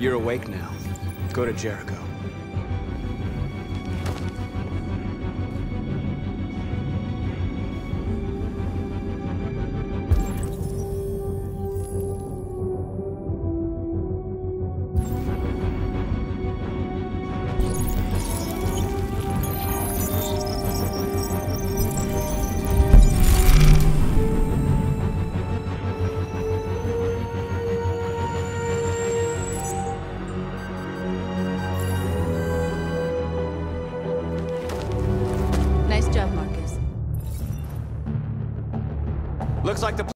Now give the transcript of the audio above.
You're awake now. Go to Jericho. Nice job, Marcus. Looks like the